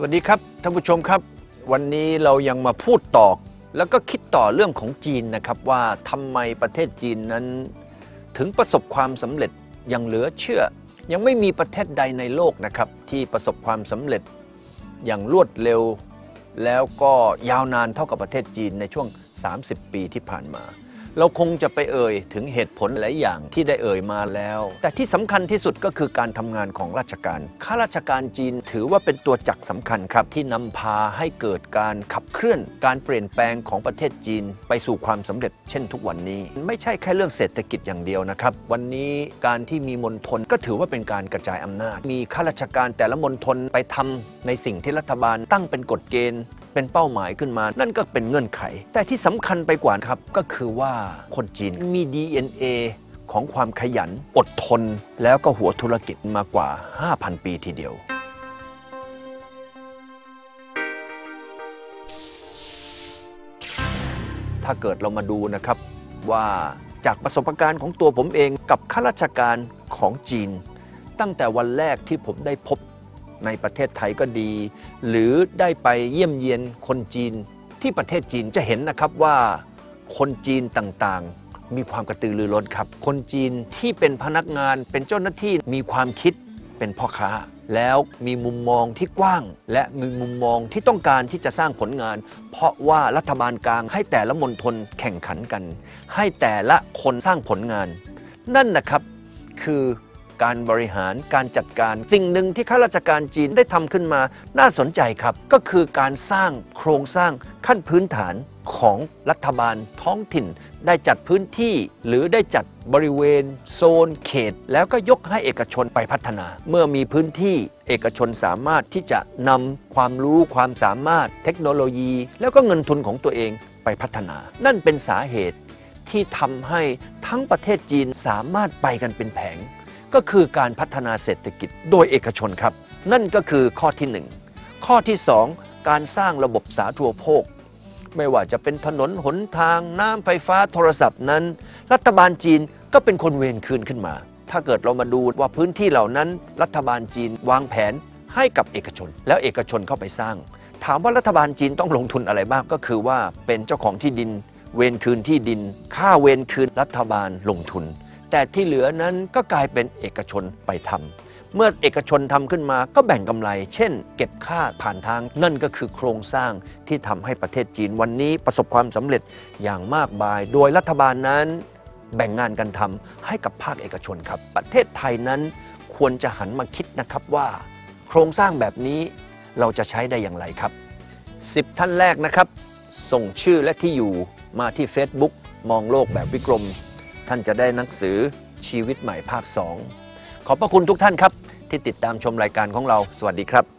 วัสดีครับท่านผู้ชมครับวันนี้เรายังมาพูดต่อแล้วก็คิดต่อเรื่องของจีนนะครับว่าทำไมประเทศจีนนั้นถึงประสบความสำเร็จอย่างเหลือเชื่อยังไม่มีประเทศใดในโลกนะครับที่ประสบความสำเร็จอย่างรวดเร็วแล้วก็ยาวนานเท่ากับประเทศจีนในช่วง30 ปีที่ผ่านมาเราคงจะไปเอ่ยถึงเหตุผลหลายอย่างที่ได้เอ่ยมาแล้วแต่ที่สำคัญที่สุดก็คือการทำงานของราชการข้าราชการจีนถือว่าเป็นตัวจักรสำคัญครับที่นำพาให้เกิดการขับเคลื่อนการเปลี่ยนแปลงของประเทศจีนไปสู่ความสำเร็จเช่นทุกวันนี้ไม่ใช่แค่เรื่องเศรษฐกิจอย่างเดียวนะครับวันนี้การที่มีมณฑลก็ถือว่าเป็นการกระจายอำนาจมีข้าราชการแต่ละมณฑลไปทำในสิ่งที่รัฐบาลตั้งเป็นกฎเกณฑ์เป็นเป้าหมายขึ้นมานั่นก็เป็นเงื่อนไขแต่ที่สำคัญไปกว่าครับก็คือว่าคนจีนมี DNA ของความขยันอดทนแล้วก็หัวธุรกิจมากว่า 5,000 ปีทีเดียวถ้าเกิดเรามาดูนะครับว่าจากประสบการณ์ของตัวผมเองกับข้าราชการของจีนตั้งแต่วันแรกที่ผมได้พบในประเทศไทยก็ดีหรือได้ไปเยี่ยมเยียนคนจีนที่ประเทศจีนจะเห็นนะครับว่าคนจีนต่างๆมีความกระตือรือร้นครับคนจีนที่เป็นพนักงานเป็นเจ้าหน้าที่มีความคิดเป็นพ่อค้าแล้วมีมุมมองที่กว้างและมีมุมมองที่ต้องการที่จะสร้างผลงานเพราะว่ารัฐบาลกลางให้แต่ละมณฑลแข่งขันกันให้แต่ละคนสร้างผลงานนั่นนะครับคือการบริหารการจัดการสิ่งหนึ่งที่ข้าราชการจีนได้ทำขึ้นมาน่าสนใจครับก็คือการสร้างโครงสร้างขั้นพื้นฐานของรัฐบาลท้องถิ่นได้จัดพื้นที่หรือได้จัดบริเวณโซนเขตแล้วก็ยกให้เอกชนไปพัฒนาเมื่อมีพื้นที่เอกชนสามารถที่จะนำความรู้ความสามารถเทคโนโลยีแล้วก็เงินทุนของตัวเองไปพัฒนานั่นเป็นสาเหตุที่ทำให้ทั้งประเทศจีนสามารถไปกันเป็นแผงก็คือการพัฒนาเศรษฐกิจโดยเอกชนครับนั่นก็คือข้อที่1ข้อที่2การสร้างระบบสาธารณูปโภคไม่ว่าจะเป็นถนนหนทางน้ำไฟฟ้าโทรศัพท์นั้นรัฐบาลจีนก็เป็นคนเวรคืนขึ้นมาถ้าเกิดเรามาดูว่าพื้นที่เหล่านั้นรัฐบาลจีนวางแผนให้กับเอกชนแล้วเอกชนเข้าไปสร้างถามว่ารัฐบาลจีนต้องลงทุนอะไรบ้างก็คือว่าเป็นเจ้าของที่ดินเวรคืนที่ดินค่าเวรคืนรัฐบาลลงทุนแต่ที่เหลือนั้นก็กลายเป็นเอกชนไปทำเมื่อเอกชนทำขึ้นมาก็แบ่งกำไรเช่นเก็บค่าผ่านทางนั่นก็คือโครงสร้างที่ทำให้ประเทศจีนวันนี้ประสบความสำเร็จอย่างมากมายโดยรัฐบาลนั้นแบ่งงานกันทำให้กับภาคเอกชนครับประเทศไทยนั้นควรจะหันมาคิดนะครับว่าโครงสร้างแบบนี้เราจะใช้ได้อย่างไรครับ10 ท่านแรกนะครับส่งชื่อและที่อยู่มาที่ Facebook มองโลกแบบวิกรมท่านจะได้หนังสือชีวิตใหม่ภาค 2ขอบพระคุณทุกท่านครับที่ติดตามชมรายการของเราสวัสดีครับ